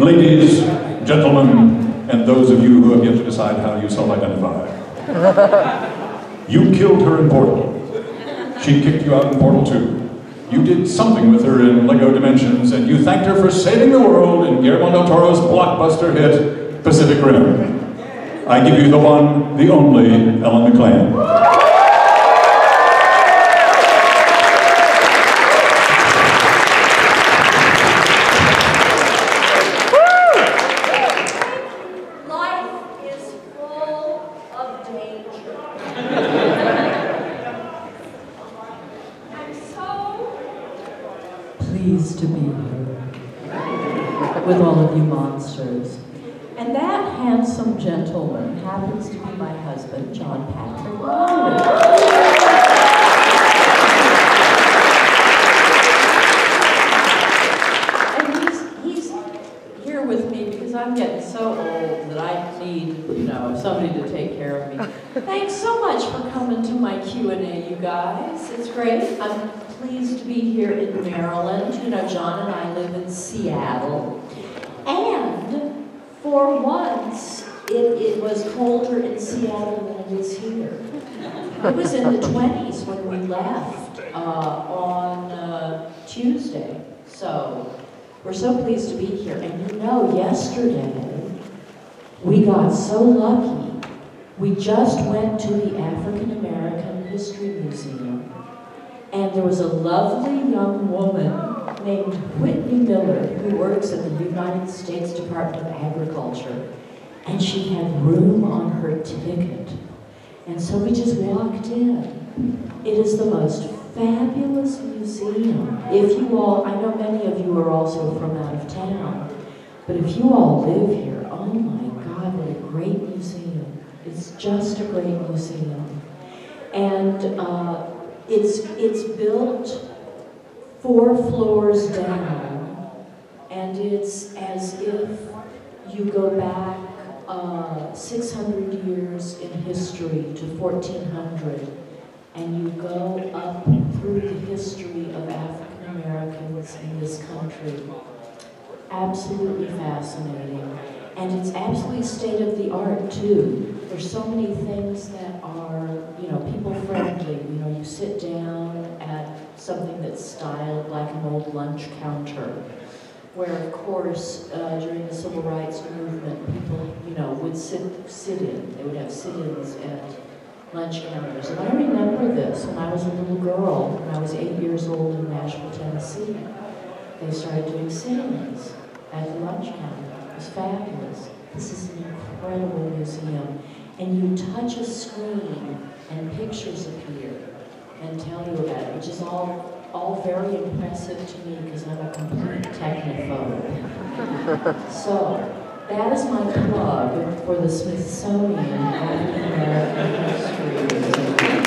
Ladies, gentlemen, and those of you who have yet to decide how you self-identify. You killed her in Portal. She kicked you out in Portal 2. You did something with her in Lego Dimensions, and you thanked her for saving the world in Guillermo del Toro's blockbuster hit, Pacific Rim. I give you the one, the only, Ellen McClain. Pleased to be here with all of you monsters. And that handsome gentleman happens to be my husband, John Patrick Lowerie. And he's here with me because I'm getting so old that I need, somebody to take care of me. Thanks so much for coming to my Q&A, you guys. It's great. I'm pleased to be here in Maryland. John and I live in Seattle. And for once, it was colder in Seattle than it is here. It was in the 20s when we left on Tuesday. So we're so pleased to be here. And yesterday, we got so lucky. We just went to the African American History Museum. And there was a lovely young woman named Whitney Miller who works at the United States Department of Agriculture. And she had room on her ticket. And so we just walked in. It is the most fabulous museum. If you all, I know many of you are also from out of town, but if you all live here, oh my God, what a great museum. It's just a great museum. And it's built 4 floors down, and it's as if you go back 600 years in history to 1400, and you go up through the history of African Americans in this country. Absolutely fascinating. And it's absolutely state-of-the-art, too. There's so many things that are, people-friendly. You sit down at something that's styled like an old lunch counter, where, of course, during the Civil Rights Movement, people, would sit in. They would have sit-ins at lunch counters. And I remember this when I was a little girl, when I was 8 years old in Nashville, Tennessee. They started doing sit-ins at the lunch counter. It was fabulous. This is an incredible museum. And you touch a screen and pictures appear and tell you about it, which is all very impressive to me because I'm a complete technophobe. So, that is my plug for the Smithsonian African American History Museum.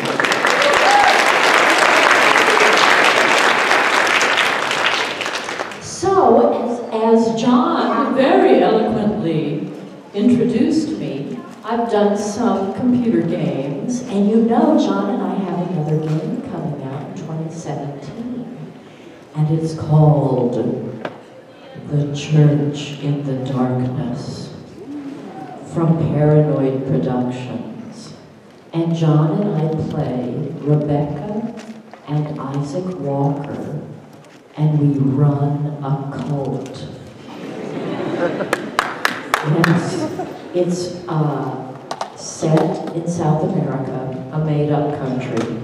So, as John very eloquently introduced me, I've done some computer games, and John and I have another game coming out in 2017, and it's called The Church in the Darkness, from Paranoid Productions. And John and I play Rebecca and Isaac Walker, and we run a cult. It's set in South America, a made-up country.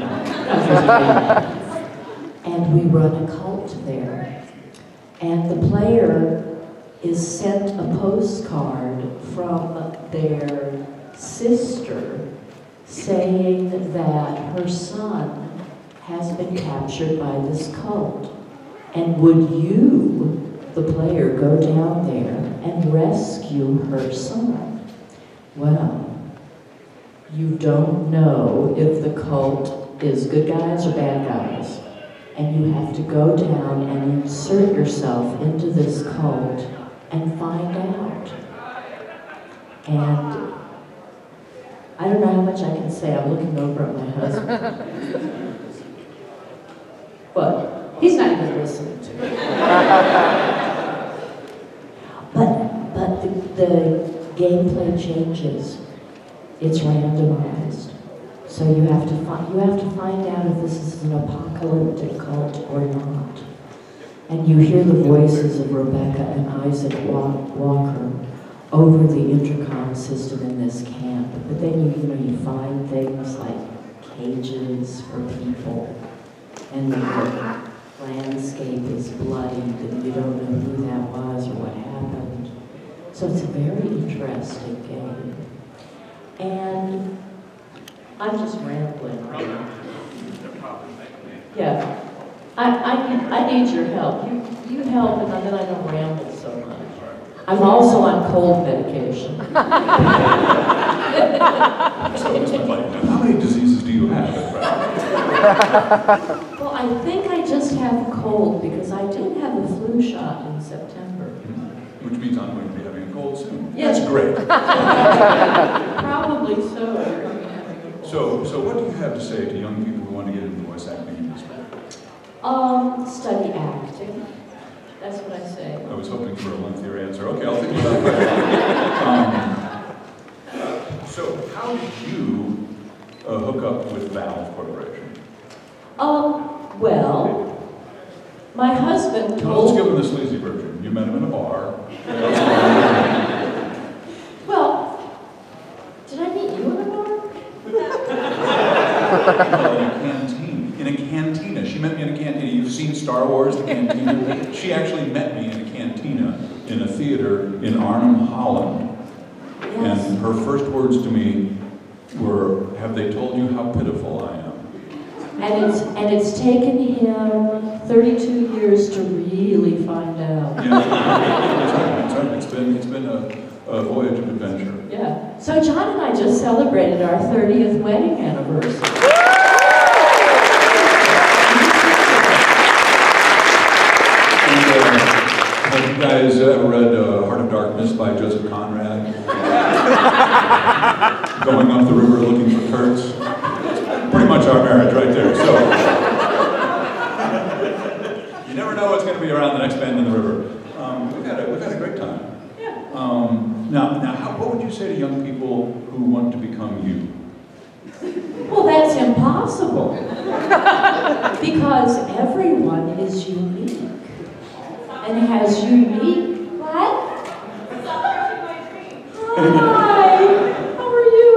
And we run a cult there. And the player is sent a postcard from their sister saying that her son has been captured by this cult. And would you, the player, go down there and rescue her son? Well, you don't know if the cult is good guys or bad guys. And you have to go down and insert yourself into this cult and find out. And I don't know how much I can say. I'm looking over at my husband. But he's not even listening to me. the gameplay changes. It's randomized. So you have to find out if this is an apocalyptic cult or not. And you hear the voices of Rebecca and Isaac Walker over the intercom system in this camp. But then you find things like cages for people, and the landscape is bloodied, and you don't know who that was or what happened. So it's a very interesting game. And I'm just rambling right now. Yeah. I need your help. You help, and then I don't ramble so much. I'm also on cold medication. How many diseases do you have? Well, I think I just have a cold because I did have a flu shot in September. Which means I'm going to be having a cold soon. Yes. That's great. Probably so. So what do you have to say to young people who want to get into voice acting in this way? Study acting. That's what I say. I was hoping for a lengthier answer. Okay, I'll think about that. So how did you hook up with Valve Corporation? Well, my husband Let's told... give him the sleazy version. You met him in a bar. Well, did I meet you in a bar? Well, in a canteen. In a cantina. She met me in a cantina. You've seen Star Wars, the cantina? She actually met me in a cantina in a theater in Arnhem, Holland. Yes. And her first words to me were, "Have they told you how pitiful I am?" And it's taken him 32 years to really find out. Yeah, that's right. It's been a voyage of adventure. Yeah. So John and I just celebrated our 30th wedding anniversary. Have you guys ever read Heart of Darkness by Joseph Conrad? Going up the river looking for Kurtz? Pretty much our marriage right there. So you never know what's going to be around the next bend in the river. We've had a great time. Yeah. Now, what would you say to young people who want to become you? Well, that's impossible. Because everyone is unique. And has unique... What? Hi! How are you?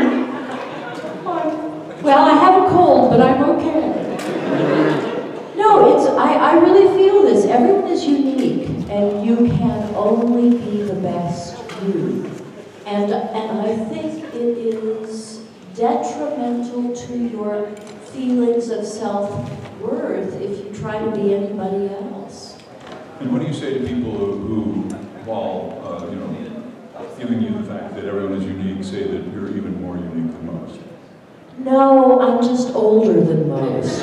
Well, I have a cold, but I'm okay. No, I really feel this. Everyone is unique, and you can only be the best you. And I think it is detrimental to your feelings of self-worth if you try to be anybody else. And what do you say to people who while giving you the fact that everyone is unique, say that you're even more unique than most? No, I'm just older than most.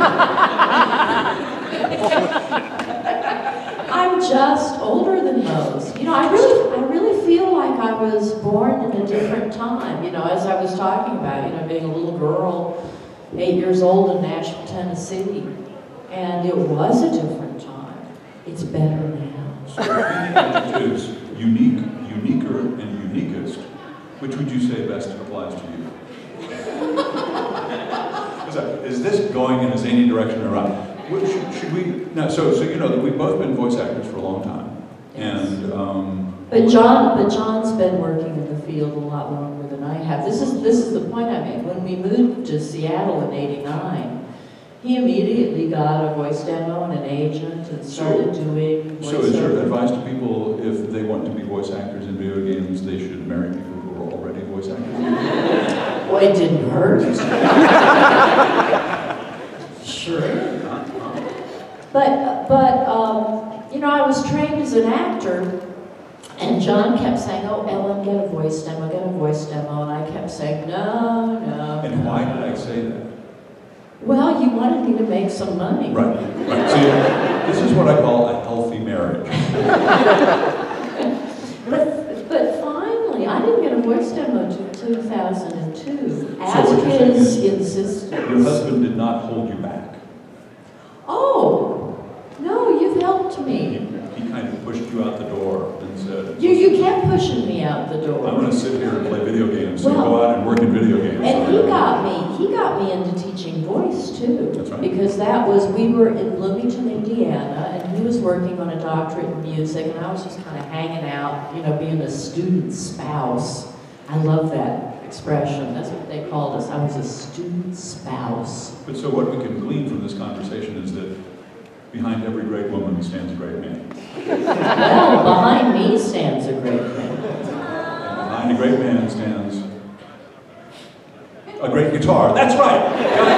I'm just older than most. I really feel like I was born in a different time. As I was talking about, being a little girl, 8 years old in Nashville, Tennessee, and it was a different time. It's better now. So adjectives, unique, uniquer, and uniquest, which would you say best applies to you? Is this going in a zany direction or not? Should we now? So you know that we've both been voice actors for a long time, and but John's been working in the field a lot longer than I have. This is the point I made. When we moved to Seattle in '89, he immediately got a voice demo and an agent and started doing voice. So is your advice to people, if they want to be voice actors in video games, they should marry people who are already voice actors? Well, it didn't hurt. Sure. But I was trained as an actor, and John kept saying, "Oh, Ellen, get a voice demo, get a voice demo," and I kept saying, "No." And why did I say that? Well, you wanted me to make some money. Right. See, this is what I call a healthy marriage. But finally, I didn't get a voice demo until 2002, as his insistence. Your husband did not hold you back. Oh, no, you've helped me. He kind of pushed you out the door and said... You can't push out the door. I'm going to sit here and play video games, so go out and work in video games. And he got me into teaching voice too. That's right. Because we were in Bloomington, Indiana, and he was working on a doctorate in music, and I was just kind of hanging out, you know, being a student spouse. I love that expression. That's what they called us. I was a student spouse. But so what we can glean from this conversation is that behind every great woman stands a great man. Well, behind me stands a great man. And behind a great man stands a great guitar. That's right!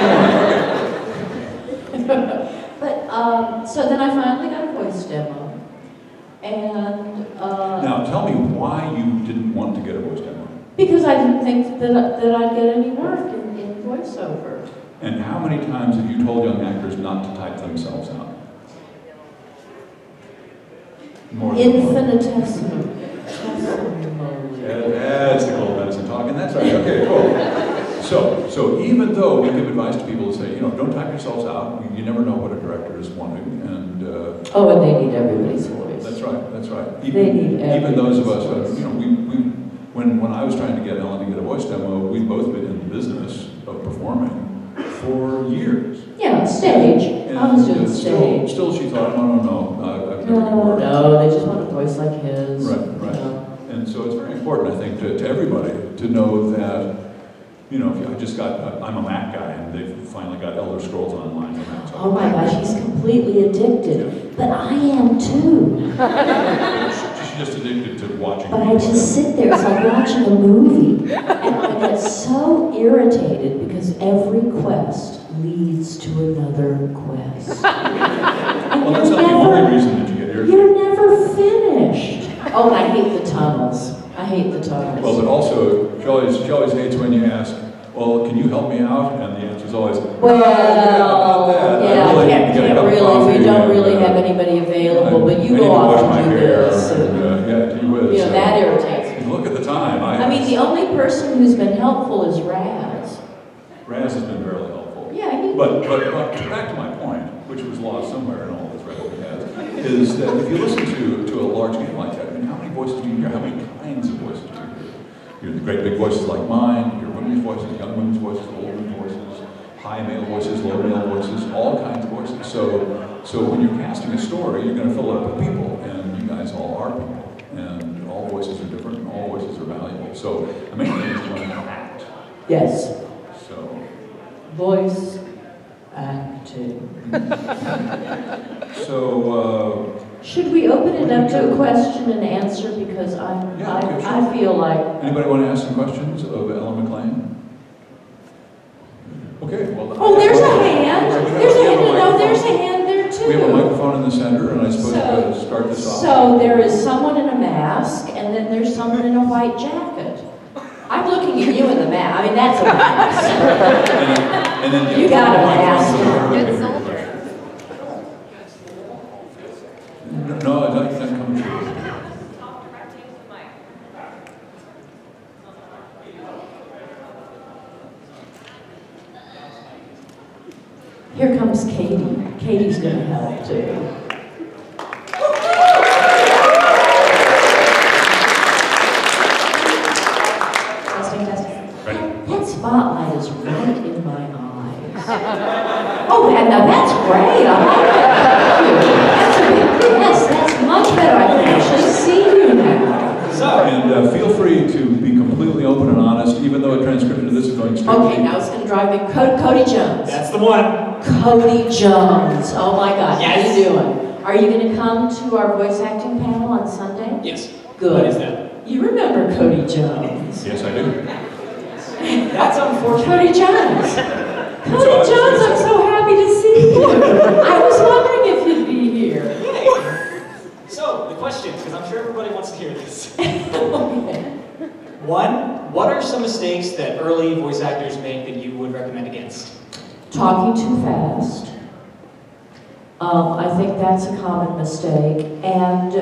But, so then I finally got a voice demo. And... now, tell me why you didn't want to get a voice demo. Because I didn't think that I'd get any work in voiceover. And how many times have you told young actors not to type themselves out? More than Infinitesimal. That's the cold medicine talking. That's right. Okay, cool. So even though we give advice to people to say, you know, don't type yourselves out. You never know what a director is wanting, and and they need everybody's voice. That's right. That's right. Even those of us, you know, when I was trying to get Ellen to get a voice demo, we'd both been in the business of performing for years. Yeah, stage. And I was doing stage. Still, she thought, no. No, they just want a voice like his. Right. You know. And so it's very important, I think, to everybody to know that, you know, I'm a Mac guy, and they've finally got Elder Scrolls online for Mac. Oh my gosh, he's completely addicted. Yeah. But I am too. She's just addicted to watching. But I just sit there, it's like watching a movie. And I get so irritated because every quest leads to another quest. Well, that's not the only reason that you get irritated. You're never finished. Oh, and I hate the tunnels. I hate the tunnels. Well, but also, she always hates when you ask, well, can you help me out? And the answer is always, we don't really have anybody available, but you go off and do this. You know, that irritates me. Look at the time. I mean, the only person who's been helpful is Raz. Raz has been very helpful. Yeah, but back to my point, which was lost somewhere in all this record we had, is that if you listen to a large game like that, I mean, how many voices do you hear? How many kinds of voices do you hear? You hear the great big voices like mine, you hear women's voices, young women's voices, old women's voices, high male voices, low male voices, all kinds of voices. So when you're casting a story, you're going to fill it up with people, and you guys all are people, and all voices are different, and all voices are valuable. So the main thing is to learn how to act. Yes. So. Voice acting. Should we open it up to a question and answer? Because I feel like... Anybody want to ask some questions of Ellen McClain? Okay, well... Oh, there's a hand! There's a hand there too! We have a microphone in the center, and I suppose we're going to start this off. So there is someone in a mask, and then there's someone in a white jacket. I'm looking at you in the mask. I mean, that's a mask. and then you got a mask. Good soldier. No, it doesn't come true. Here comes Katie. Katie's going to help too. That spotlight is right in my eyes. Oh, and now that's great. I like that. Yes, that's much better. I can actually see you now. And feel free to be completely open and honest, even though a transcription of this is going straight. Okay, now it's going to drive me. Cody Jones. That's the one. Cody Jones. Oh my gosh, yes. How you doing? Are you going to come to our voice acting panel on Sunday? Yes. Good. What is that? You remember Cody Jones? Yes, I do. That's unfortunate. Cody Jones. Cody Jones, I'm so happy to see you. I was wondering if you'd be here. Yay. So, the questions, because I'm sure everybody wants to hear this. Okay. One, what are some mistakes that early voice actors make that you would recommend against? Talking too fast. I think that's a common mistake. And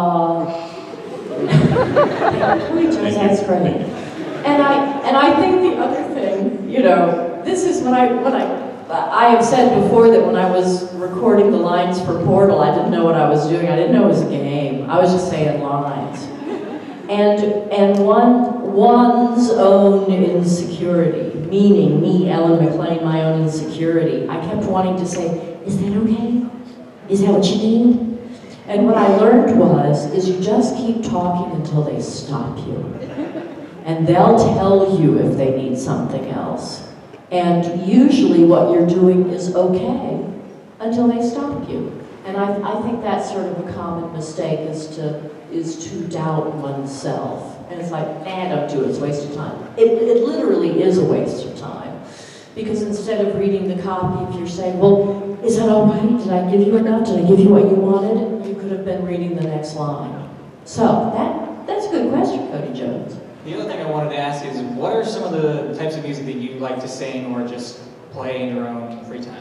Cody Jones, that's great. And I think the other thing, you know, this is when I have said before that when I was recording the lines for Portal, I didn't know what I was doing. I didn't know it was a game. I was just saying lines. And one's own insecurity, meaning me, Ellen McClain, my own insecurity. I kept wanting to say, is that okay? Is that what you need? And what I learned is you just keep talking until they stop you. And they'll tell you if they need something else. And usually what you're doing is okay until they stop you. And I think that's sort of a common mistake is to doubt oneself. And it's like, nah, don't do it, it's a waste of time. It literally is a waste of time. Because instead of reading the copy, if you're saying, well, is that all right? Did I give you enough? Did I give you what you wanted? You could have been reading the next line. So that's a good question, Cody Jones. The other thing I wanted to ask is, what are some of the types of music that you like to sing or just play in your own free time?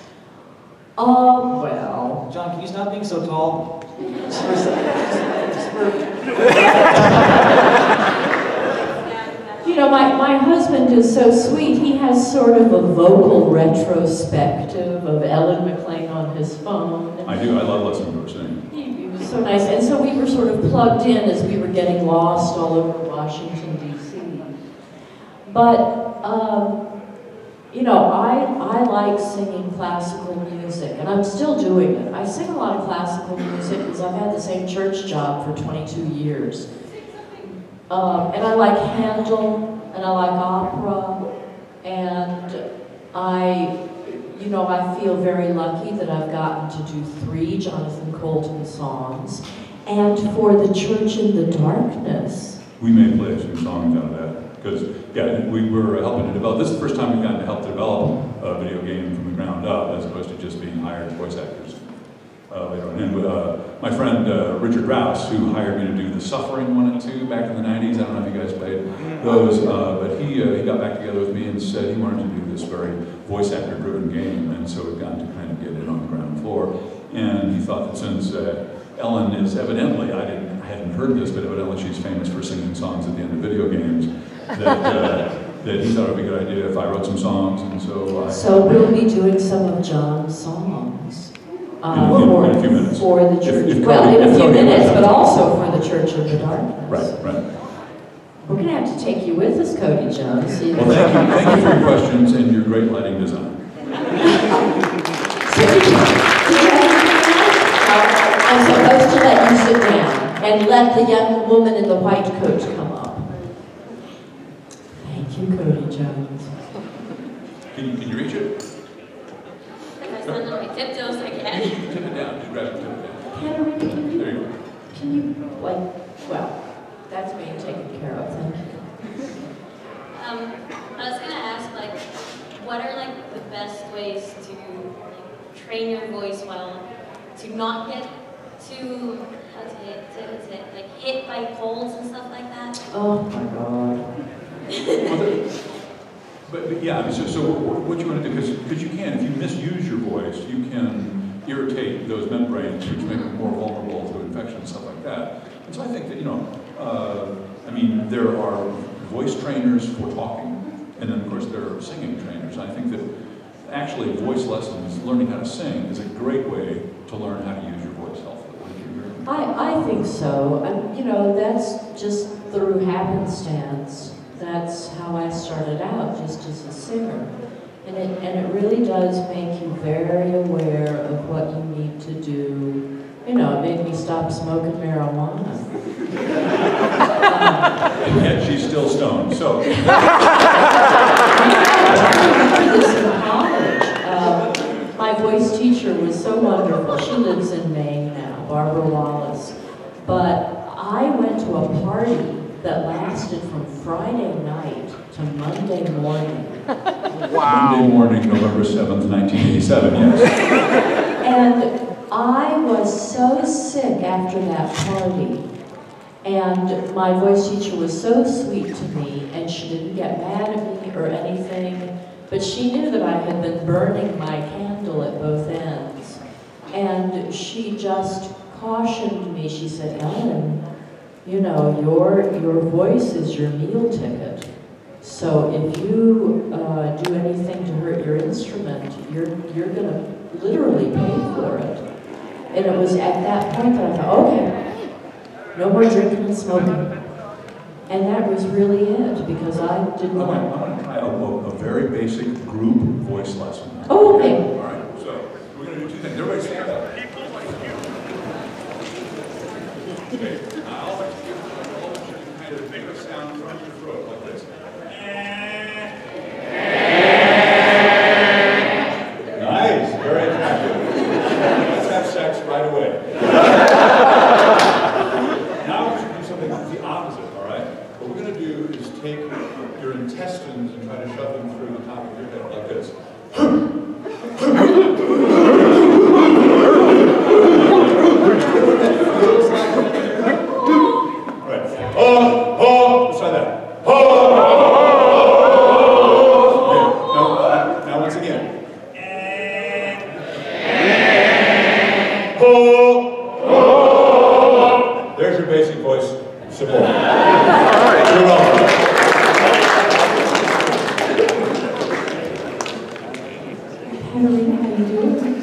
Well... John, can you stop being so tall? You know, my husband is so sweet. He has sort of a vocal retrospective of Ellen McClain on his phone. I do. I love listening to her sing. He was so nice. And so we were sort of plugged in as we were getting lost all over Washington, D.C. But, you know, I like singing classical music, and I'm still doing it. I sing a lot of classical music because I've had the same church job for 22 years. And I like Handel, and I like opera, and I feel very lucky that I've gotten to do 3 Jonathan Colton songs. And for the Church in the Darkness. We may play a few songs out of that, because, yeah, we were helping to develop, this is the first time we've gotten to help develop a video game from the ground up, as opposed to just being hired voice actors later on. And my friend Richard Rouse, who hired me to do The Suffering 1 and 2 back in the 90s, I don't know if you guys played those, but he got back together with me and said he wanted to do this very voice actor-driven game, and so we've gotten to kind of get it on the ground floor. And he thought that since Ellen is evidently, I hadn't heard this, but evidently she's famous for singing songs at the end of video games, that he thought it would be a good idea if I wrote some songs, and so So we'll be doing some of John's songs. In a few minutes. For the church. In a few minutes, but also for the Church of the Darkness. Right. We're going to have to take you with us, Cody Jones. Well, thank you for your questions and your great lighting design. I'm supposed to let you sit down and let the young woman in the white coat come up. Thank you, Cody Jones. Can you reach it? If I stand on my tiptoes, I can. Tip it down. Just grab it, tip it down. There you go. Can you, well, that's being taken care of, thank you. I was gonna ask, what are the best ways to train your voice well, to not get too hit by colds and stuff like that? Oh my God. But yeah, I mean, so what you want to do, because you can, if you misuse your voice, you can irritate those membranes, which make them more vulnerable to infection and stuff like that. And so I think that, I mean, there are voice trainers for talking, and then of course there are singing trainers. And I think that actually voice lessons, learning how to sing, is a great way to learn how to use your voice healthily. I think so. That's just through happenstance. That's how I started out, just as a singer. And it really does make you very aware of what you need to do. It made me stop smoking marijuana. And yet she's still stoned, so. This in college. My voice teacher was so wonderful. She lives in Maine now, Barbara Wallace. But I went to a party that lasted from Friday night to Monday morning. Wow. Monday morning, November 7th, 1987, yes. And I was so sick after that party. And my voice teacher was so sweet to me, and she didn't get mad at me or anything, but she knew that I had been burning my candle at both ends. And she just cautioned me. She said, Ellen, your voice is your meal ticket. So if you do anything to hurt your instrument, you're going to literally pay for it. And it was at that point that I thought, okay, no more drinking and smoking. And that was really it, because I didn't I'm want going to try a very basic group voice lesson. Oh, okay. All right, so we're going to do two things. Everybody stand up. Okay, I'll let you kind of make a sound from your throat like this. Nice, very attractive. Let's have sex right away. Now we should do something the opposite, all right? What we're going to do is take your intestines and try to shove them through the top of your head like this. Right. Oh, let's try that. Okay. Now once again. There's your basic voice support. You're welcome. Henry, how you doing?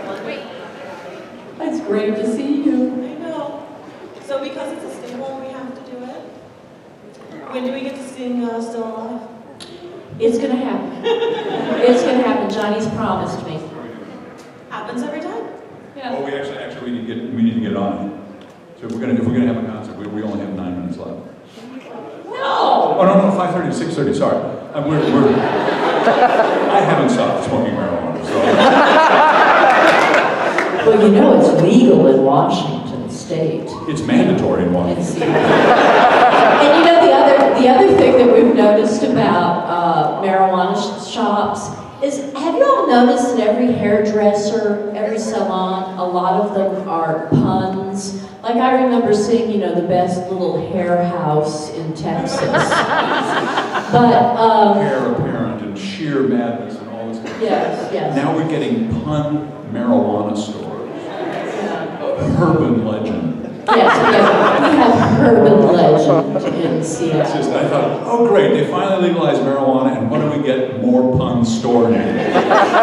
It's great to see you. I know. So because it's a sing-along, we have to do it? When do we get to sing Still Alive? It's gonna happen. It's gonna happen. Johnny's promised me. Happens every time? Yeah. Well, we actually we need to get on it. So if we're gonna have a concert, we only have 9 minutes left. No! Oh no, 5:30 to 6:30. Sorry, I haven't stopped smoking marijuana. So. Well, you know it's legal in Washington State. It's mandatory in Washington. And you know the other thing that we've noticed about marijuana shops is, have you all noticed that every hairdresser, every salon, a lot of them are puns? Like I remember seeing, you know, the best little hair house in Texas. But Hair apparent and sheer madness and all this. yes, yes. Now we're getting pun marijuana stores. Urban legend. Yes, we have urban legend in Seattle. It's just, I thought, oh great, they finally legalized marijuana, and what do we get? More pun store names.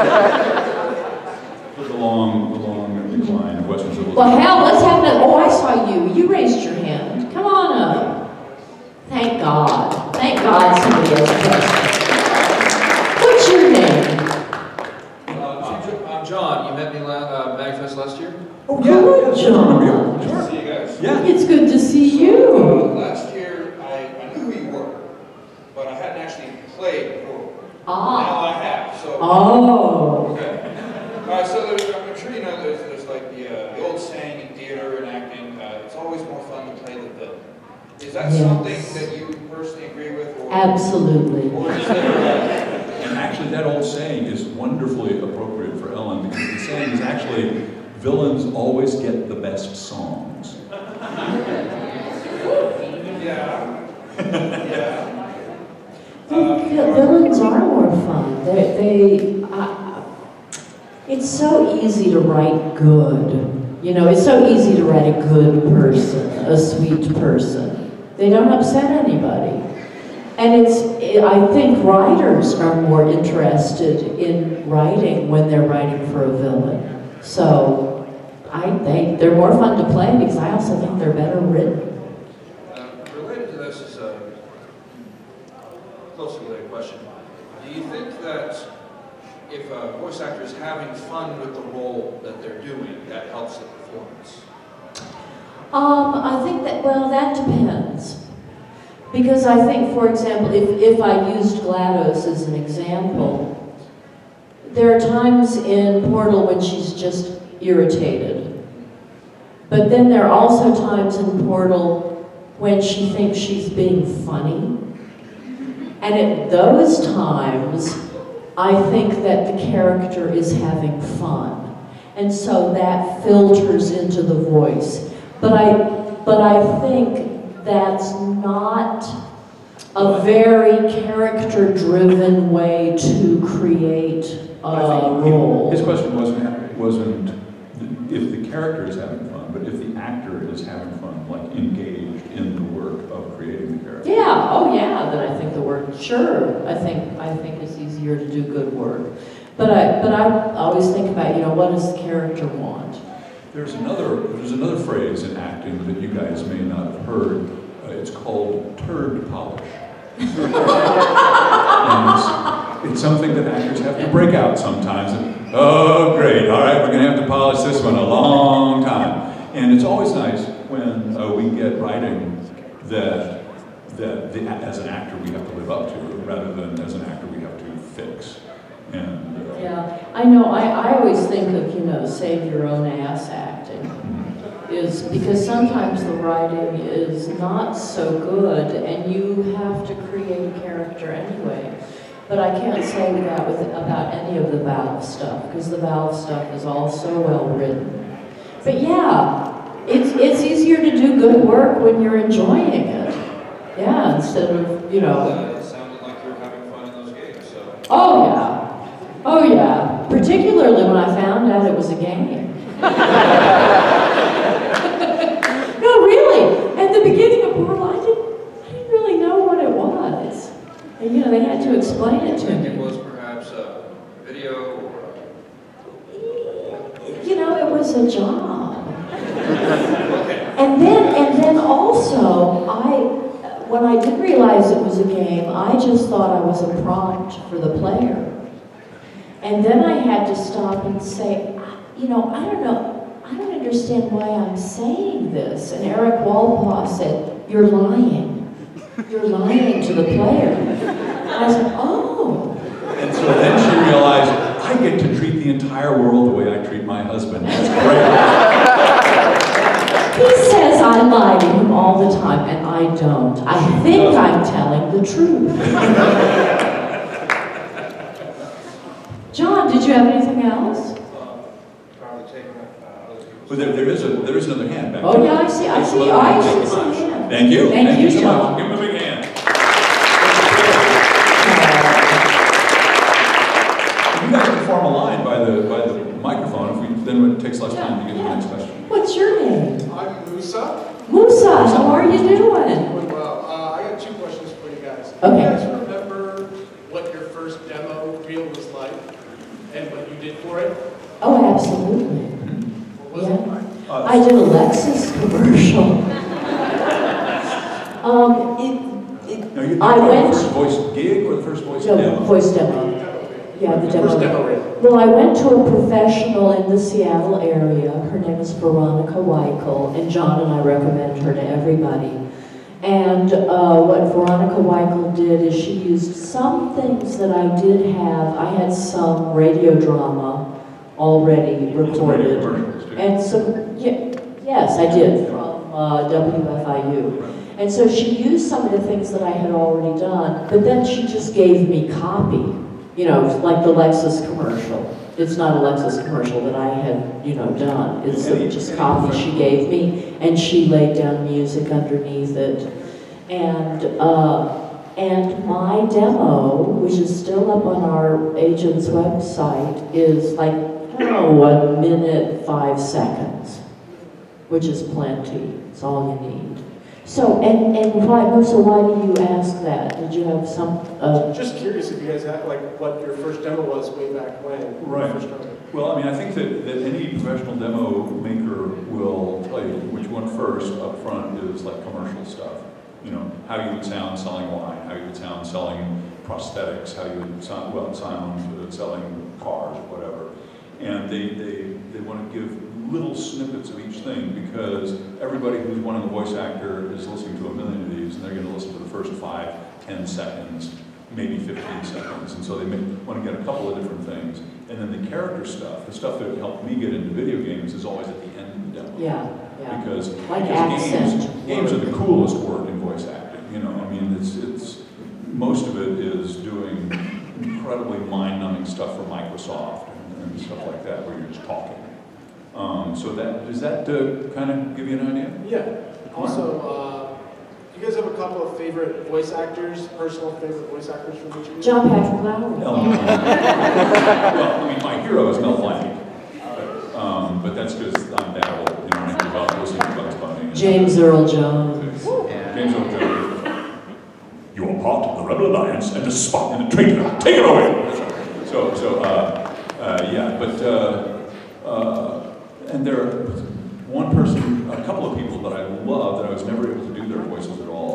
The long decline of Western civilization. Well, hell, let's have that. Oh, I saw you. You raised your hand. Come on up. Thank God. Thank God somebody has a question. What's your name? I'm John. You met me MAGFest last year? Oh, Good, John. Good to see you guys. Yeah. It's good to see you. Last year, I knew who you were, but I hadn't actually played before. Ah. Now I have, so. Oh. Okay. So I'm sure you know there's like the old saying in theater and acting, it's always more fun to play the villain. Is that Yes. something that you personally agree with? Or, Absolutely. Or is it, And actually, that old saying is wonderfully appropriate for Ellen, because the saying is actually, villains always get the best songs. yeah. Yeah. Villains are more fun. It's so easy to write good. You know, it's so easy to write a good person, a sweet person. They don't upset anybody. And I think writers are more interested in writing when they're writing for a villain. So they're more fun to play because I also think they're better written. Related to this is a closely related question. Do you think that if a voice actor is having fun with the role that they're doing, that helps the performance? I think that, well, that depends. Because I think, for example, if I used GLaDOS as an example, there are times in Portal when she's just irritated. But then there are also times in Portal when she thinks she's being funny. And at those times, I think that the character is having fun. And so that filters into the voice. But I think that's not a very character-driven way to create a role. His question wasn't if the character is having fun, but if the actor is having fun, like engaged in the work of creating the character. Yeah, oh yeah, then I think the work, sure. I think it's easier to do good work. But I always think about, you know, what does the character want? There's another phrase in acting that you guys may not have heard. It's called turd polish. And it's something that actors have to break out sometimes. And, oh, great, all right, we're going to have to polish this one a long time. And it's always nice when we get writing that as an actor we have to live up to, rather than as an actor we have to fix. And yeah, I know. I always think of, you know, save your own ass acting, is because sometimes the writing is not so good, and you have to create a character anyway. But I can't say that about any of the Valve stuff, because the Valve stuff is all so well written. But yeah, it's easier to do good work when you're enjoying it. Yeah, instead of, you know. It sounded like you were having fun in those games, so. Oh yeah. Oh yeah. Particularly when I found out it was a game. No, really. At the beginning of Portal, I didn't really know what it was. And you know, they had to explain it to me. It was perhaps a video or you know, it was a job. And then also, when I did realize it was a game, I just thought I was a prompt for the player. And then I had to stop and say, you know, I don't understand why I'm saying this. And Eric Walpaugh said, you're lying. You're lying to the player. And I said, oh. And so then she realized, I get to treat the entire world the way I treat my husband. That's great. He says I lie to him all the time, and I don't. I think I'm telling the truth. John, did you have anything else? But there is another hand back there. Oh yeah, I see hand. Thank you. Thank you, so John. much. Give him a big hand. You guys can form a line by the microphone. Then it takes less time to get to the next question. What's your name? I'm Musa. Musa, how are you doing? Doing well. I got two questions for you guys. Okay. Do you guys remember what your first demo reel was like and what you did for it? Oh, absolutely. What was it like? I did a Lexus commercial. I went. The first voice gig or the first voice demo? Voice demo. Yeah, the demo. First demo reel. Well, I went to a professional in the Seattle area. Her name is Veronica Weichel, and John and I recommend her to everybody. And what Veronica Weichel did is she used some things that I did have. I had some radio drama already recorded. And some, yes, I did, from WFIU. And so she used some of the things that I had already done, but then she just gave me copy. You know, like the Lexus commercial. It's not a Lexus commercial that I had, you know, done. It's just copy she gave me, and she laid down music underneath it. And my demo, which is still up on our agent's website, is like, I don't know, 1 minute, 5 seconds, which is plenty. It's all you need. So, and why, Musa, why do you ask that? Did you have some... Just curious if you guys had, like, what your first demo was way back when. Right. Well, I mean, I think that any professional demo maker will tell you which one first up front is like commercial stuff. You know, how you would sound selling wine, how you would sound selling prosthetics, how you would sound, selling cars, whatever. And they want to give little snippets of each thing, because everybody who's wanting a voice actor is listening to a million of these, and they're going to listen to the first 5, 10 seconds, maybe 15 seconds, and so they may want to get a couple of different things. And then the character stuff, the stuff that helped me get into video games, is always at the end of the demo. Yeah. Because accent. games are the coolest work in voice acting. You know, I mean, it's most of it is doing incredibly mind-numbing stuff for Microsoft and stuff like that, where you're just talking. So does that kind of give you an idea? Yeah. Also, do you guys have a couple of favorite voice actors, personal favorite voice actors from each of you? John Patrick Lowerie. Well, I mean, my hero is Mel Blanc. But that's because I'm that old, you know, I think about listening to Bugs Bunny. James Earl Jones. James Earl Jones. You are part of the Rebel Alliance and a spot in a traitor. Take it away! And there are a couple of people that I love that I was never able to do their voices at all.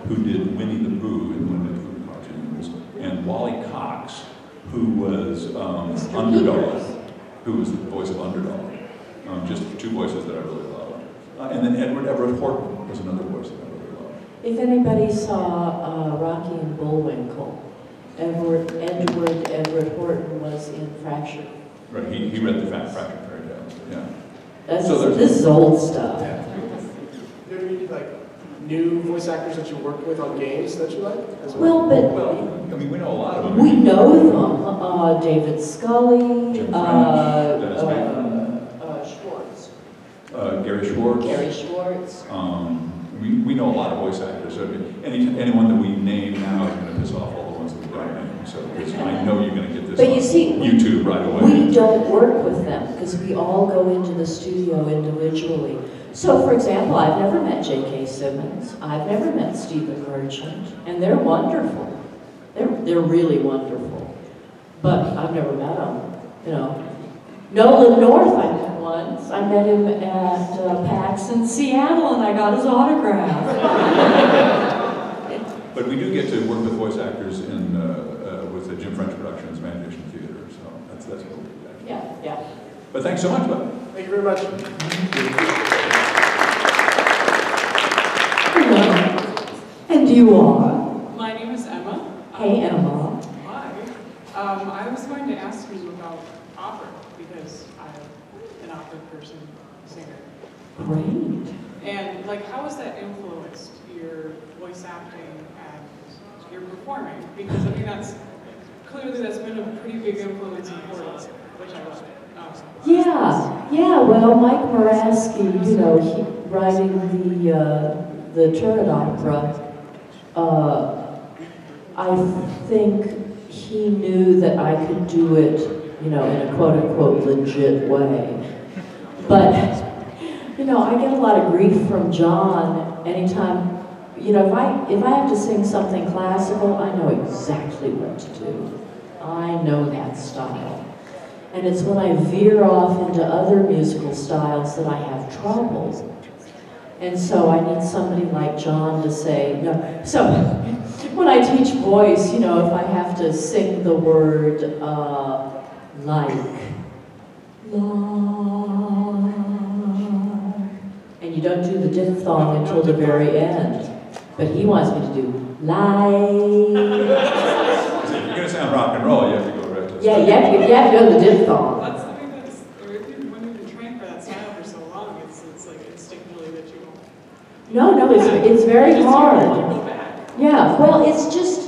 who did Winnie the Pooh in Winnie the Pooh cartoons, and Wally Cox, who was Underdog, who was the voice of Underdog. Just two voices that I really loved. And then Edward Everett Horton was another voice that I really loved. If anybody saw Rocky and Bullwinkle, Edward Everett Horton was in Fractured. Right, he read the Fractured Fairy Tales, yeah. This is old stuff. Yeah. Are there any like new voice actors that you worked with on games that you like as well? Well, I mean, we know a lot of them. we know them. David Scully, Jim French, Dennis Schwartz. Gary Schwartz. Gary Schwartz. We know a lot of voice actors. So anyone that we name now is going to piss off all the ones that we don't name. So I know you're going to get this But on you see, YouTube right away. We don't work with them because we all go into the studio individually. So, for example, I've never met J.K. Simmons. I've never met Stephen Merchant, and they're wonderful. They're really wonderful. But I've never met them, you know. Nolan North I met once. I met him at PAX in Seattle, and I got his autograph. But we do get to work with voice actors with the Jim French Productions Imagination Theater, so that's cool. Yeah. But thanks so much, bud. Thank you very much. Hello. And you are? My name is Emma. Hey, Emma. Hi. I was going to ask you about opera because I'm an opera person, singer. Great. And like, how has that influenced your voice acting and your performing? Because I mean, that's been a pretty big influence in Portland, which I love. Yeah. Well, Mike Moraski, he writing the Turret Opera. I think he knew that I could do it, in a quote-unquote legit way. But, I get a lot of grief from John anytime, if I have to sing something classical, I know exactly what to do. I know that style. And it's when I veer off into other musical styles that I have trouble. And so I need somebody like John to say, no. So when I teach voice, if I have to sing the word like, and you don't do the diphthong until the very end. But he wants me to do like. If you're going to sound rock and roll, you have to go right to the Yeah, you have to go to the diphthong. That's the thing when you've been trained for that style for so long, it's like instinctually that you don't. No, it's very hard. Go back. Yeah, well, it's just,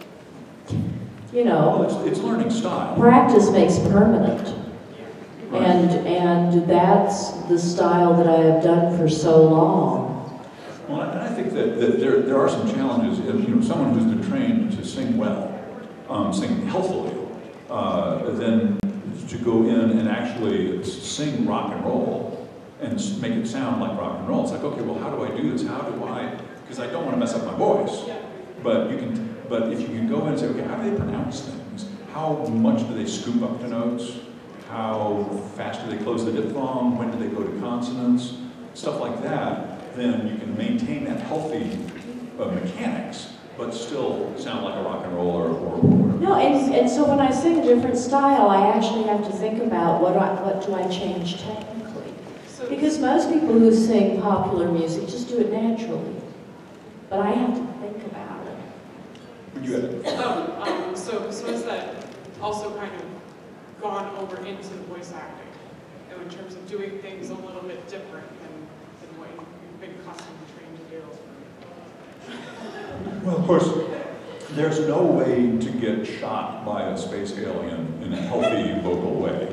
Well, it's learning style. practice makes permanent. And that's the style that I have done for so long. Well, and I think that there are some challenges. Someone who's been trained to sing well, sing healthily, then to go in and actually sing rock and roll and make it sound like rock and roll. It's like, okay, well, how do I do this? Because I don't want to mess up my voice. But if you can go in and say, okay, how do they pronounce things? How much do they scoop up to notes? How fast do they close the diphthong? When do they go to consonants? Stuff like that. Then you can maintain that healthy mechanics, but still sound like a rock and roll or whatever. No, and so when I sing a different style, I actually have to think about what do I change technically. Because most people who sing popular music just do it naturally. But I have to think about it. You had it. So has that also kind of gone over into the voice acting, in terms of doing things a little bit different than what you've been accustomed to trained to do? Well, of course, there's no way to get shot by a space alien in a healthy vocal way,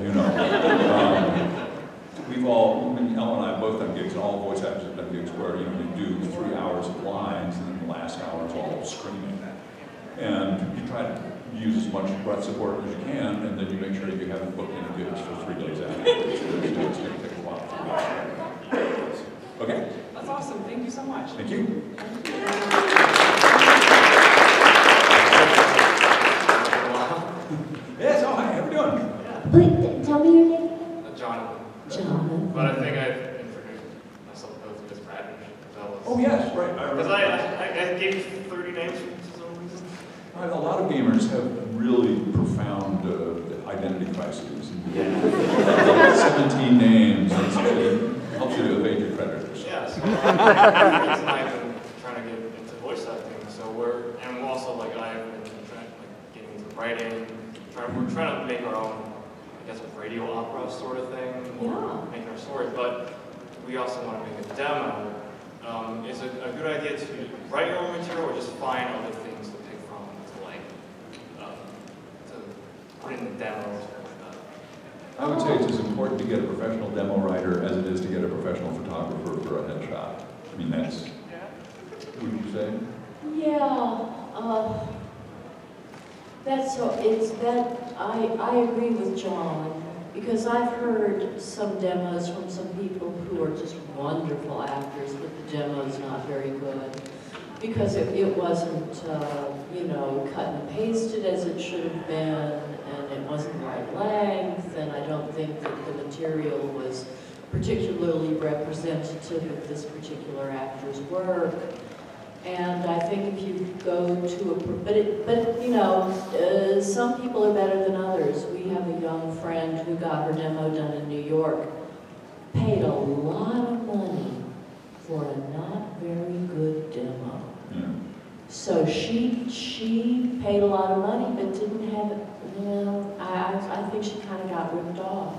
Ellen and I both done gigs, and all voice actors have done gigs where you do 3 hours of lines, and then the last hour is all screaming. And you try to use as much breath support as you can, and then you make sure you haven't booked any gigs for 3 days afterwards. It's going to take a while. Okay? That's awesome. Thank you so much. Thank you. Yes, oh, hi, how are we doing? Please, tell me your name. Jonathan. Jonathan. But I think I've introduced myself both as Brad and Fellas. Oh, yes, right. Because I gave you 30 names for some reason. A lot of gamers have really profound identity crises. 17 names, it helps you to evade your creditors. Yeah, so friends and I have been trying to get into voice acting, so we're also like I've been getting into writing. We're trying to make our own, I guess, radio opera sort of thing. Yeah. Making our stories, but we also want to make a demo. Is it a good idea to write your own material or just find other things to pick from to put in the demo or something like that? I would say it's as important to get a professional demo writer as it is to get a professional photographer for a headshot. I mean, that's, what would you say? Yeah, that's so, it's that, I agree with John, because I've heard some demos from some people who are just wonderful actors, but the demo's not very good. Because it wasn't, you know, cut and pasted as it should have been, and it wasn't the right length, and I don't think that the material was particularly representative of this particular actor's work. And I think if you go to a, but you know, some people are better than others. We have a young friend who got her demo done in New York, paid a lot of money for a not very good demo. Yeah. So she paid a lot of money, but didn't have it. You know, I think she kind of got ripped off.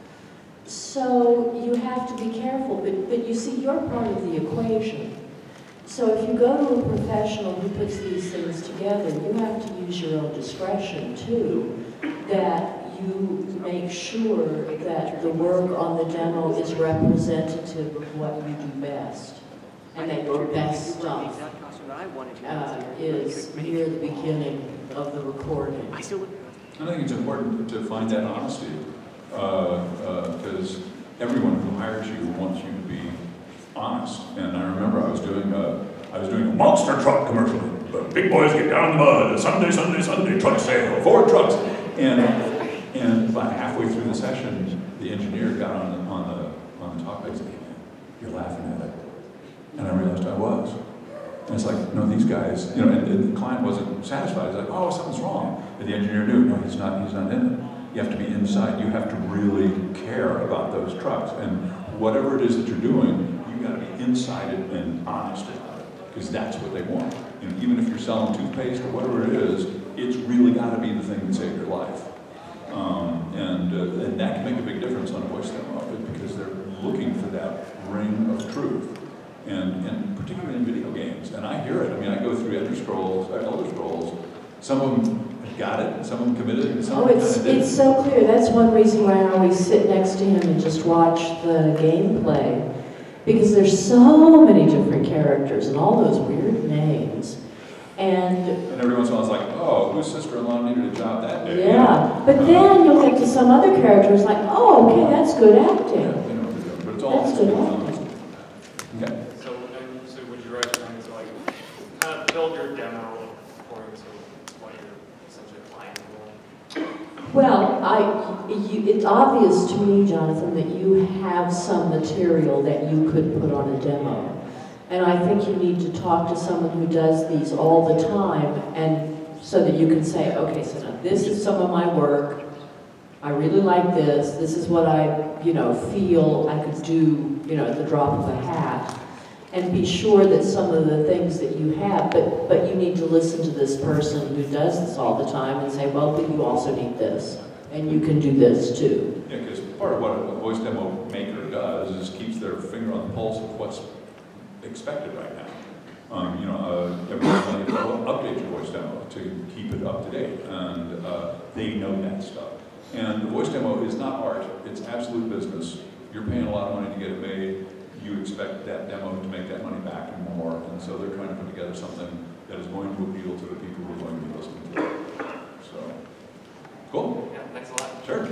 So you have to be careful, but you see, you're part of the equation. So if you go to a professional who puts these things together, you have to use your own discretion too, that you make sure that the work on the demo is representative of what you do best, and that your best stuff is near the beginning of the recording. I think it's important to find that honesty, because everyone who hires you wants you to be honest. And I remember I was doing a monster truck commercial. The big boys get down in the mud. Sunday, Sunday, Sunday, truck sale, 4 trucks. And about halfway through the session, the engineer got on the talk and said, "Hey, man, you're laughing at it." And I realized I was. And it's like, no, these guys, you know, and the client wasn't satisfied. He's like, "Oh, something's wrong." And the engineer knew, no, he's not in it. You have to be inside. You have to really care about those trucks. And whatever it is that you're doing, you got to be inside it and honest about it, because that's what they want. You know, even if you're selling toothpaste or whatever it is, it's really got to be the thing that saved your life. And that can make a big difference on a voice demo, because they're looking for that ring of truth, and particularly in video games. And I hear it. I mean, I go through Elder Scrolls. Some of them got it, and some of them committed, and some of them kind of didn't. It's so clear. That's one reason why I always sit next to him and just watch the gameplay. Because there's so many different characters and all those weird names. And every once in a while it's like, oh, whose sister-in-law needed a job that day? Yeah, but then you'll get to some other characters like, oh, okay, that's good acting. Yeah, they know what they're doing, but it's all that's good acting. Okay. So would you recommend to like kind of build your demo according to what you're essentially applying for? Well, it's obvious to me, Jonathan, that you have some material that you could put on a demo. And I think you need to talk to someone who does these all the time, and so that you can say, okay, so now this is some of my work. I really like this. This is what I, feel I could do, at the drop of a hat. And be sure that some of the things that you have, but you need to listen to this person who does this all the time and say, well, but you also need this, and you can do this too. Yeah, because part of what a voice demo maker does is keeps their finger on the pulse of what's expected right now. Every time you update your voice demo to keep it up to date, and they know that stuff. And the voice demo is not art, it's absolute business. You're paying a lot of money to get it made. You expect that demo to make that money back and more, and so they're trying to put together something that is going to appeal to the people who are going to be listening to it. So, cool? Yeah, thanks a lot. Sure.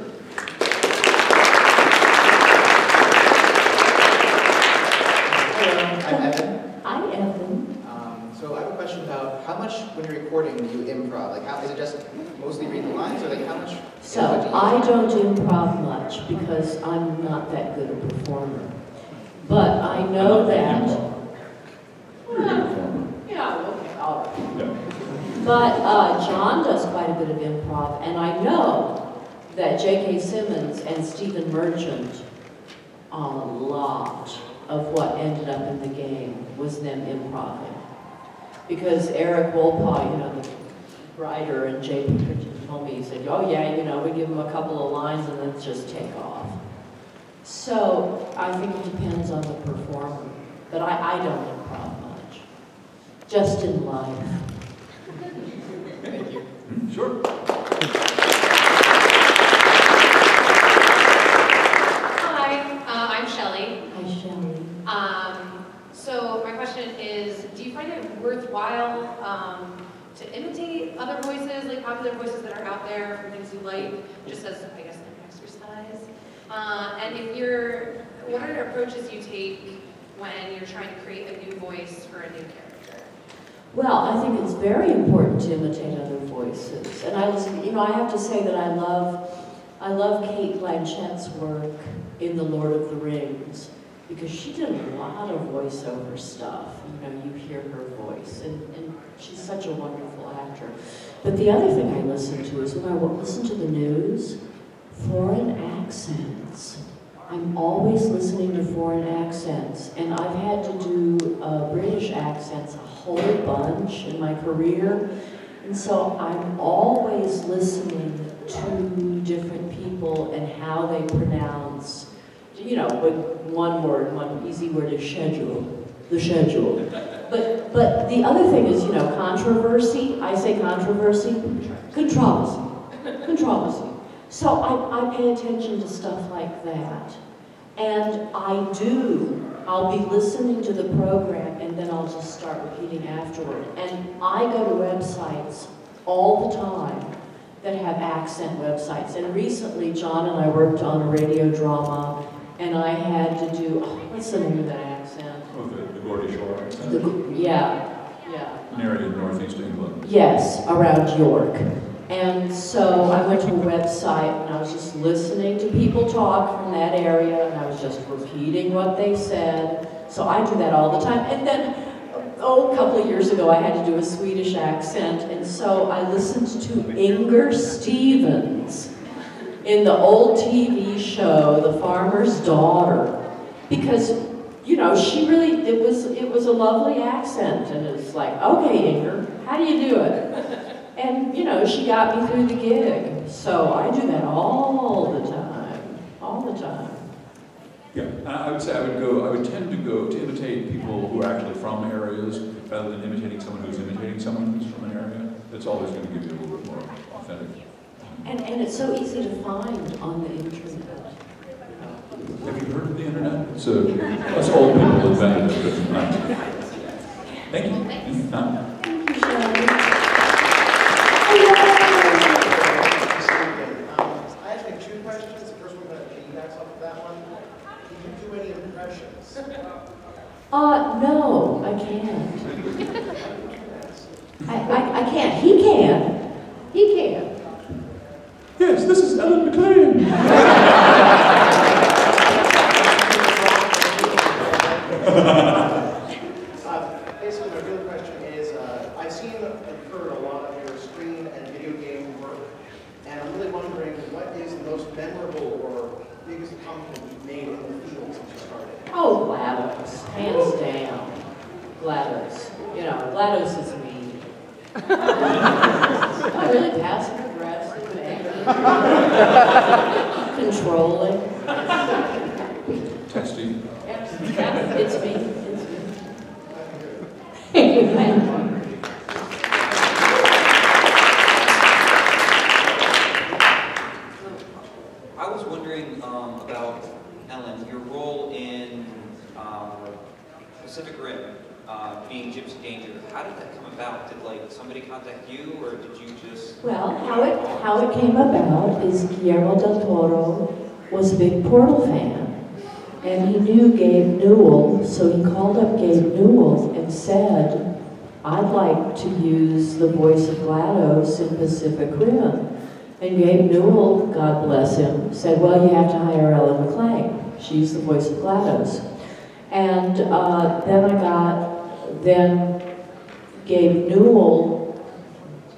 Hello, I'm Evan. Hi, Evan. So I have a question about how much, when you're recording, do you improv? Like, how is it just mostly read the lines, or like how much? So I don't improv much because I'm not that good a performer. But I know that. You're a good performer. Yeah, okay. But John does quite a bit of improv, and I know that J.K. Simmons and Stephen Merchant, a lot of what ended up in the game was them improvising. Because Eric Wolpaw, you know, the writer, and J.P. told me, he said, oh yeah, you know, we give them a couple of lines and then just take off. So I think it depends on the performer. But I don't improv much. Just in life. Thank you. Sure. Hi, I'm Shelley. Hi, Shelley. So my question is, do you find it worthwhile to imitate other voices, like popular voices that are out there from things you like, just as, I guess, an exercise? And if what are the approaches you take when you're trying to create a new voice for a new character? Well, I think it's very important to imitate other voices. And I have to say that I love Kate Blanchett's work in The Lord of the Rings, because she did a lot of voiceover stuff. You know, you hear her voice, and she's such a wonderful actor. But the other thing I listen to is when I listen to the news, foreign accents. I'm always listening to foreign accents, and I've had to do British accents a whole bunch in my career, and so I'm always listening to different people and how they pronounce, you know, with one easy word is schedule, the schedule. But the other thing is, you know, controversy. I say controversy, controversy. So I pay attention to stuff like that. And I'll be listening to the program and then I'll just start repeating afterward. And I go to websites all the time that have accent websites. And recently, John and I worked on a radio drama, and I had to do, what's the name of that accent? Oh, the Geordie Shore accent? Yeah. An area in northeast England. Yes, around York. And so I went to a website and I was just listening to people talk from that area, and I was just repeating what they said. So I do that all the time. And then, a couple of years ago, I had to do a Swedish accent, and so I listened to Inger Stevens in the old TV show, The Farmer's Daughter, because, you know, she really, it was a lovely accent, and it's like, okay, Inger, how do you do it? And, you know, she got me through the gig. So I do that all the time. Yeah, I would say I would tend to imitate people who are actually from areas rather than imitating someone who's imitating someone who's from an area. It's always going to give you a little bit more authentic. And it's so easy to find on the internet. Have you heard of the internet? It's us old people invented it. Thank you. Thank you, Shelley. I actually have two questions. The first one, piggybacks off of that one. Can you do any impressions? No, I can't. I can't. He can. Yes, this is Ellen McClain. Basically, my real question is, I've seen and heard a lot of your screen and video game work, and I'm really wondering what is the most memorable or biggest accomplishment you've made in the field since you started? Oh, GLaDOS, hands down. GLaDOS. You know, GLaDOS is me. I'm really passive aggressive, angry, controlling. Testy. Yeah, it's me. I was wondering about, Ellen, your role in Pacific Rim, being Gypsy Danger. How did that come about? Did somebody contact you, or did you just? Well, how it came about is Guillermo del Toro was a big Portal fan. And he knew Gabe Newell, so he called up Gabe Newell and said, I'd like to use the voice of GLaDOS in Pacific Rim. And Gabe Newell, God bless him, said, well, you have to hire Ellen McClain. She's the voice of GLaDOS. And then Gabe Newell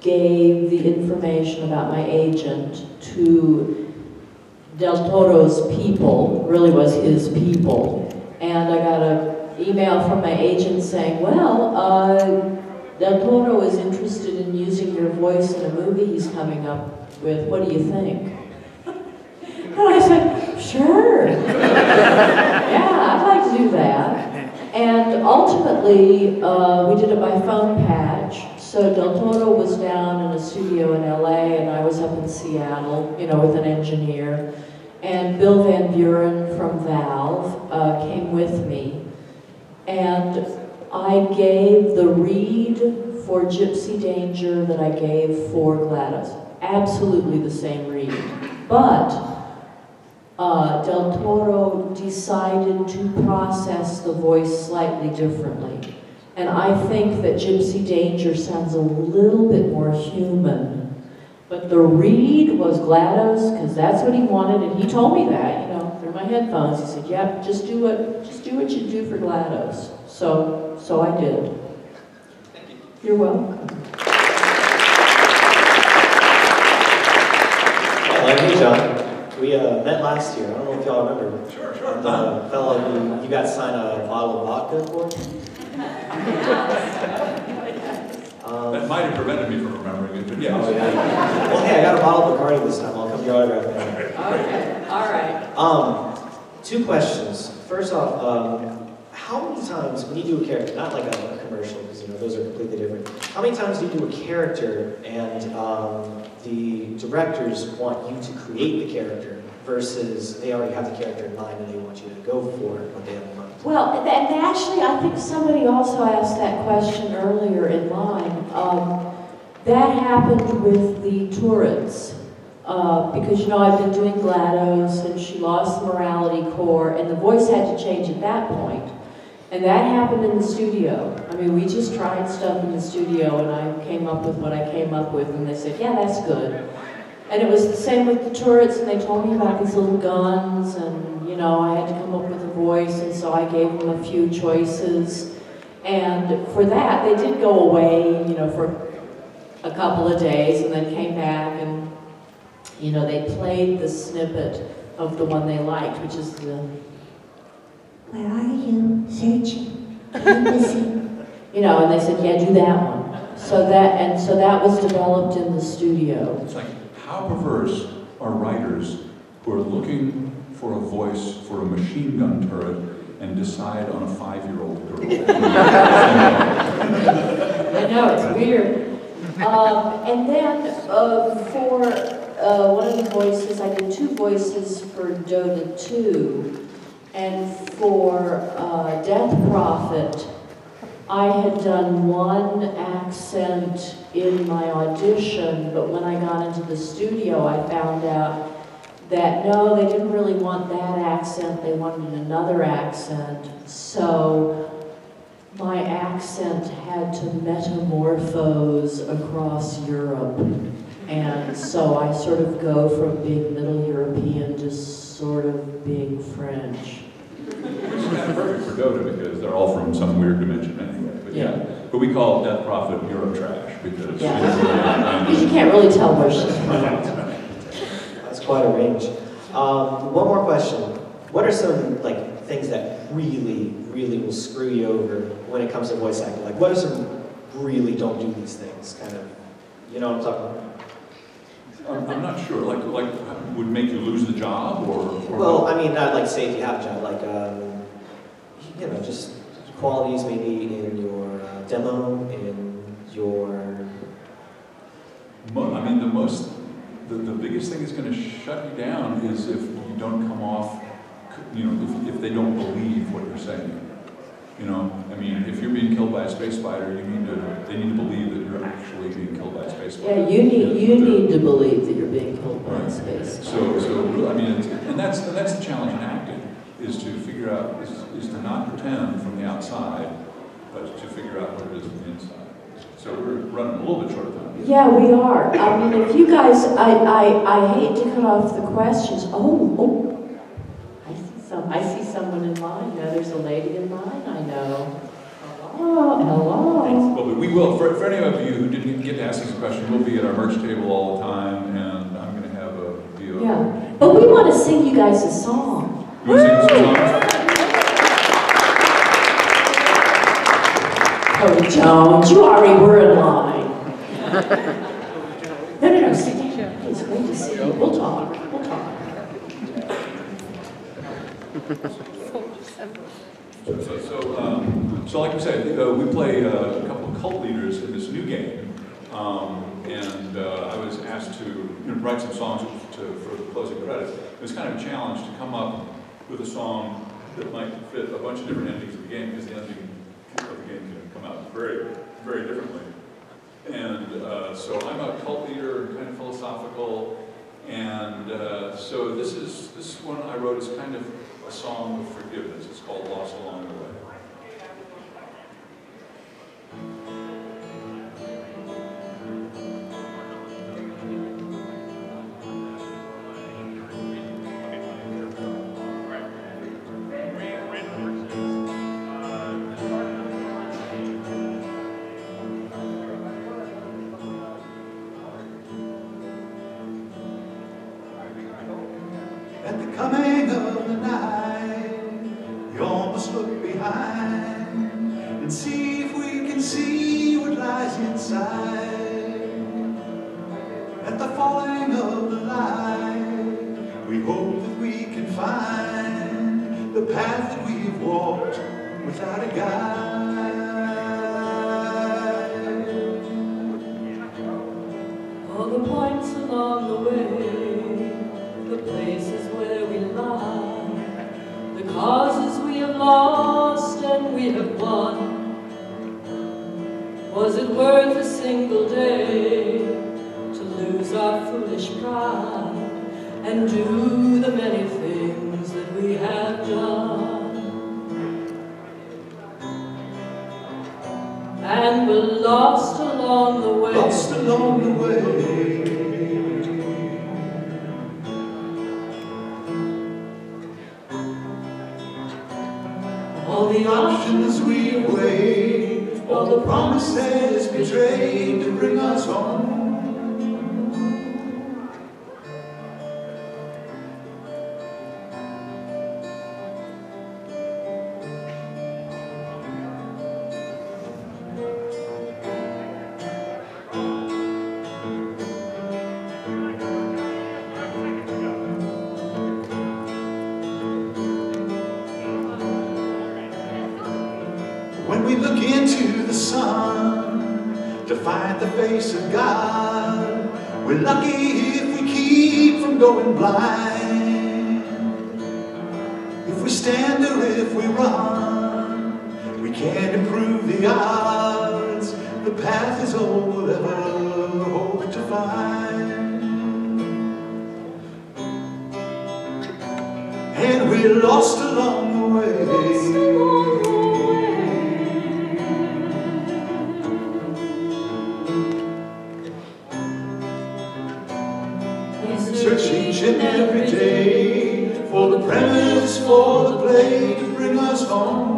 gave the information about my agent to Del Toro's people, really was his people, and I got an email from my agent saying, well, Del Toro is interested in using your voice in a movie he's coming up with. What do you think? And I said, sure. Yeah, I'd like to do that. And ultimately, we did it by phone patch. So Del Toro was down in a studio in LA, and I was up in Seattle, you know, with an engineer. And Bill Van Buren from Valve came with me. And I gave the read for Gypsy Danger that I gave for GLaDOS. Absolutely the same read. But Del Toro decided to process the voice slightly differently. And I think that Gypsy Danger sounds a little bit more human. But the read was GLaDOS, because that's what he wanted, and he told me that, you know, through my headphones. He said, yep, just do what you do for GLaDOS. So I did. Thank you. You're welcome. Hey, John. We met last year. I don't know if y'all remember. Sure. The fellow you got signed a bottle of vodka for? That might have prevented me from remembering it, but yeah. Oh, yeah. Well, hey, I got a bottle of Bacardi this time. I'll come to your autograph. Okay, all right. 2 questions. First off, how many times, when you do a character, not like a commercial, because you know those are completely different, how many times do you do a character and the directors want you to create the character versus they already have the character in mind and they want you to go for what they have in mind? Well, and actually, I think somebody also asked that question earlier in line. That happened with the Turrets. Because, you know, I've been doing GLaDOS, and she lost the morality core, and the voice had to change at that point. And that happened in the studio. I mean, we just tried stuff in the studio, and I came up with what I came up with, and they said, yeah, that's good. And it was the same with the Turrets, and they told me about these little guns, and, you know, I had to come up with a voice, and so I gave them a few choices. And for that, they did go away, you know, for a couple of days, and then came back, and you know, they played the snippet of the one they liked, which is the, where are you? Searching. Are you missing? You know, and they said, yeah, do that one. So that was developed in the studio. It's like, how perverse are writers who are looking for a voice for a machine gun turret and decide on a 5-year-old girl? I know, it's weird. And then for one of the voices, I did 2 voices for Dota 2, and for Death Prophet, I had done 1 accent in my audition, but when I got into the studio, I found out that no, they didn't really want that accent, they wanted another accent, so my accent had to metamorphose across Europe. And so I sort of go from being Middle European to sort of being French. Which is kind of perfect for Dota because they're all from some weird dimension anyway. But yeah. But we call Death Prophet Euro trash because because you can't really tell where she's from. That's quite a range. One more question. What are some things that really will screw you over when it comes to voice acting? Like, what are some really don't do these things kind of? You know what I'm talking about? I'm not sure. Like would make you lose the job, or well, I mean, not like say if you have a job, like you know, just qualities maybe in your demo, in your. I mean, the biggest thing that's going to shut you down is if you don't come off. You know, if they don't believe what you're saying. You know, I mean, if you're being killed by a space spider, they need to believe that you're actually being killed by a space spider. Yeah, you need to believe that you're being killed by a space spider. So I mean, and that's the challenge in acting, is to figure out, is to not pretend from the outside, but to figure out what it is from the inside. So we're running a little bit short of time. Yeah, we are. I mean, if you guys, I hate to cut off the questions. Oh. I see someone in line. Yeah, there's a lady in line, I know. Oh, hello. Well, we will, for any of you who didn't get to ask these questions, we'll be at our merch table all the time, and I'm going to have a video. Yeah, but we want to sing you guys a song. You want to sing some songs? Cody Jones, you already were in line. No, sit down. It's great to see you. We'll talk. So like I said, we play a couple of cult leaders in this new game, and I was asked to write some songs for the closing credits. It was kind of a challenge to come up with a song that might fit a bunch of different endings of the game, because the ending of the game can come out very, very differently. And so I'm a cult leader, kind of philosophical, and so this one I wrote is kind of a song of forgiveness. It's called Lost Along the Way. At the coming of the night, we all must look behind and see if we can see what lies inside. At the falling of the light, we hope that we can find the path that we've walked without a guide. All the points along the way, the places where we lie, the causes we have lost and we have won. Was it worth a single day to lose our foolish pride and do the many things that we have done? And we're lost along the way. Lost along the way. All the options we weighed, all the promises betrayed to bring us home. When we look into the sun to find the face of God, we're lucky if we keep from going blind. If we stand or if we run, we can't improve the odds. The path is all we'll ever hope to find. And we're lost along the way. Search each and every day for the premise, for the play to bring us home.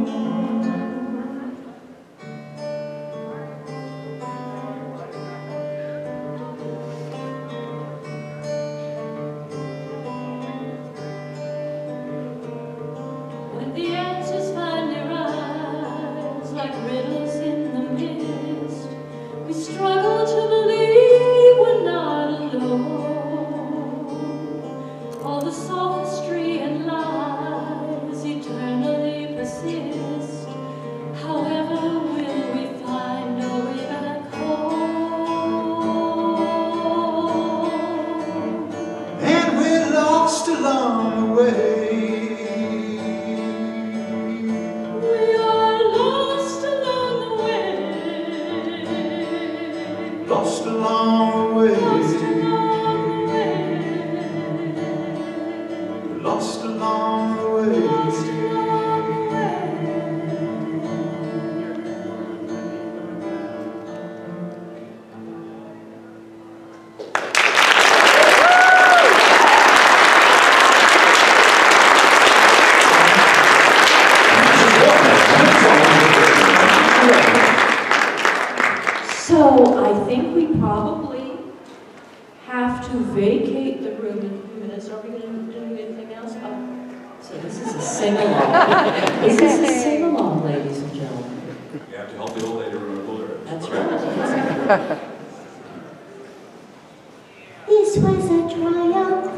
When the answers finally rise like riddles in the mist, we struggle to believe we're not alone. All the sophistry and lies eternally persist. I think we probably have to vacate the room in a few minutes. Are we going to do anything else? Oh, so this is a sing-along. This is a sing-along, ladies and gentlemen. You have to help the old lady remember the lyrics. That's right. This was a triumph.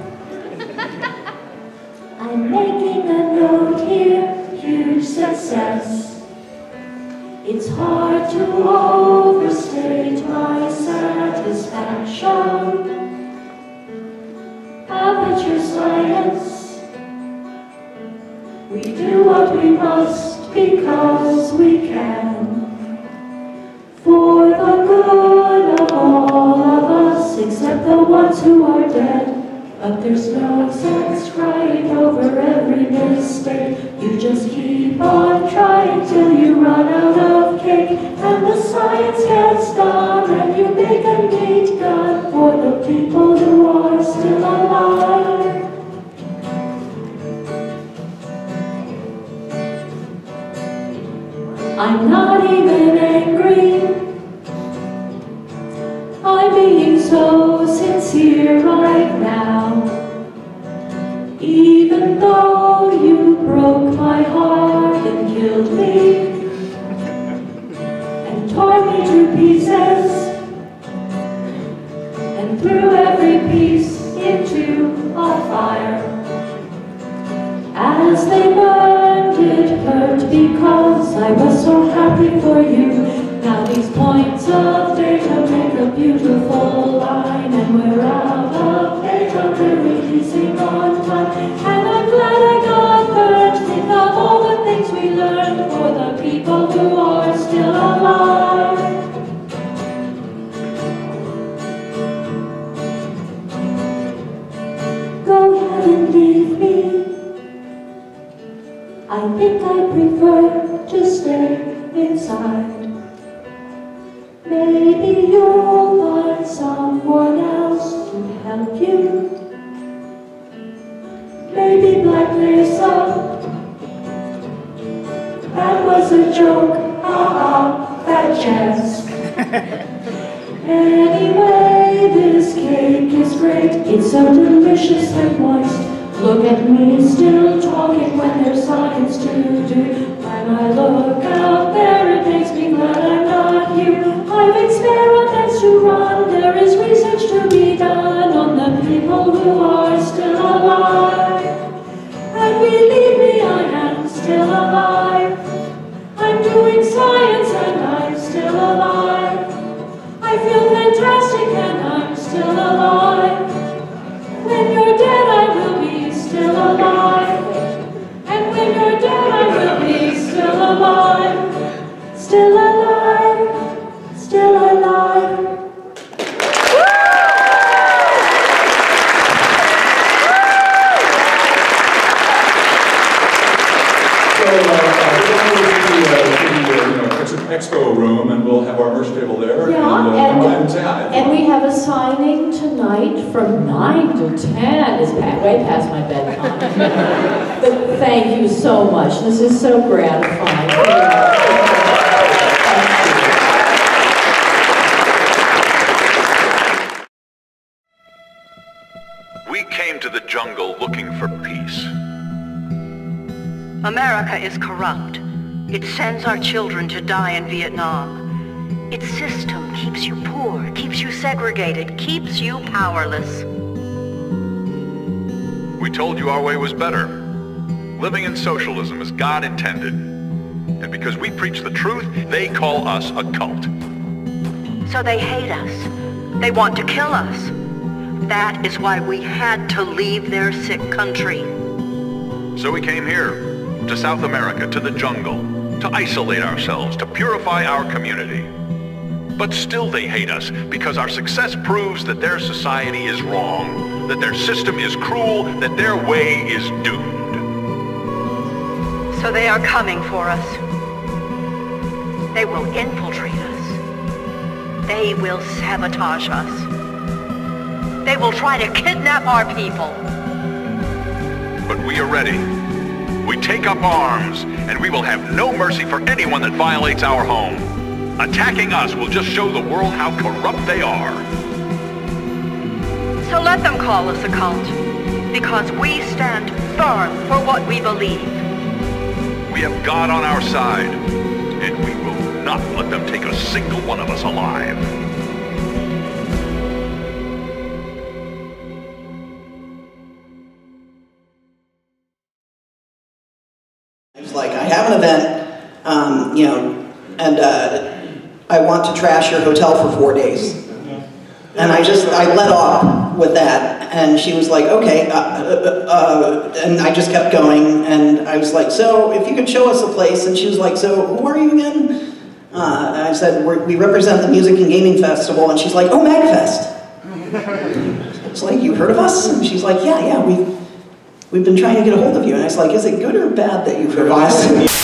I'm making a note here, huge success. It's hard to overstate my satisfaction. Amateur science. We do what we must because we can. For the good of all of us, except the ones who are dead. But there's no sense crying over every mistake. You just keep on trying till you run out of cake. And the science gets done, and you make a neat gun for the people who are still alive. I'm not even angry. I'm being so sincere right now. Even though you broke my heart and killed me and tore me to pieces and threw every piece into a fire. As they burned, it hurt because I was so happy for you. Now these points of data make a beautiful line, and we're out of data, we're releasing on time. And I'm glad I got burned. Think of all the things we learned for the people who are still alive. Go ahead and leave me. I think I prefer to stay inside. Maybe you'll find someone else to help you. Maybe Black Mesa. That was a joke, haha, that jest. Anyway, this cake is great. It's so delicious and moist. Look at me still talking when there's science to do. When I look out there, it makes me glad I'm not you. I've experiments to run. There is research to be done on the people who are still alive. And believe me, I am still alive. I'm doing science and I'm still alive. I feel fantastic and I'm still alive. When you're dead, I will be still alive. And when you're dead, I will be still alive. Still alive. Still alive. It's an expo room, and we'll have our merch table there. Yeah, come by and say hi. And we have a signing tonight from 9 to 10. It's way past my bedtime. But thank you so much. This is so gratifying. We came to the jungle looking for peace. America is corrupt. It sends our children to die in Vietnam. Its system keeps you poor, keeps you segregated, keeps you powerless. We told you our way was better. Living in socialism as God intended. And because we preach the truth, they call us a cult. So they hate us. They want to kill us. That is why we had to leave their sick country. So we came here, to South America, to the jungle, to isolate ourselves, to purify our community. But still they hate us because our success proves that their society is wrong, that their system is cruel, that their way is doomed. So they are coming for us. They will infiltrate us. They will sabotage us. They will try to kidnap our people. But we are ready. We take up arms, and we will have no mercy for anyone that violates our home. Attacking us will just show the world how corrupt they are. So let them call us a cult, because we stand firm for what we believe. We have God on our side, and we will not let them take a single one of us alive. It's like, I have an event, you know, and I want to trash your hotel for 4 days. And I let off with that, and she was like, okay, and I just kept going, and I was like, so if you could show us a place, and she was like, so who are you again? And I said, we represent the Music and Gaming Festival, and she's like, oh, MAGFest. It's like, you heard of us? And she's like, yeah, we've been trying to get a hold of you. And I was like, is it good or bad that you've heard of us?